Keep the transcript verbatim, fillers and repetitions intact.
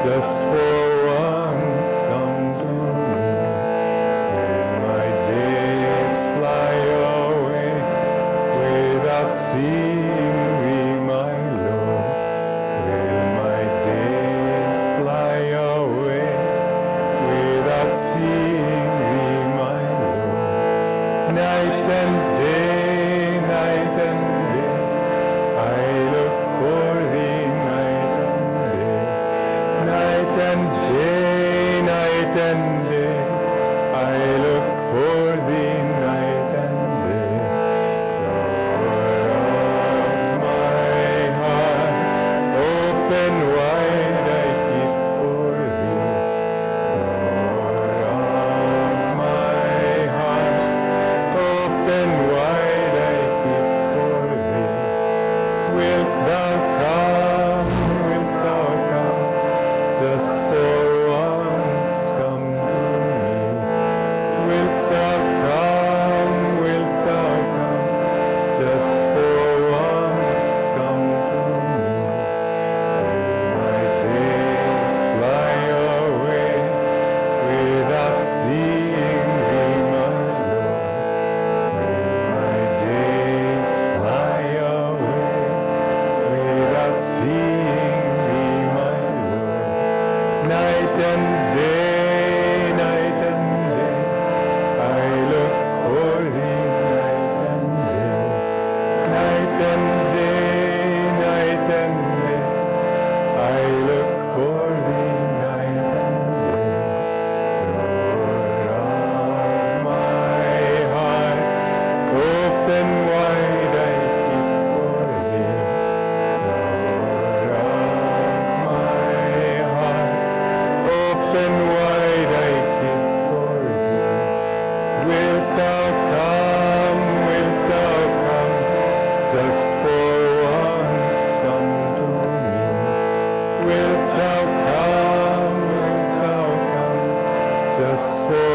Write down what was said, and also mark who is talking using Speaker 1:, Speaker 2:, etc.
Speaker 1: just for once come to me. Will my days fly away without seeing thee, my Lord? Will my days fly away without seeing thee, my Lord? Night and day, night and day, I look for thee, night and day. Night and day, night and day, I look for thee, night and day. Door of my heart, open wide I keep for thee. Door of my heart, open wide I keep for thee. Wilt thou come, wilt thou come, just for once come to me. Wilt thou come, wilt thou come, just for once come to me. Will my days fly away without seeing thee, my Lord? Will my days fly away without seeing thee, my Lord? Night and day, night and day, I look for thee, night and day. Night and day, night and day, I look for thee, night and day. Door of my heart, open wide I keep for thee. Door of my heart, open wide I keep for thee. Wilt thou come, wilt thou come, just for once come to me. Wilt thou come, wilt thou come, just for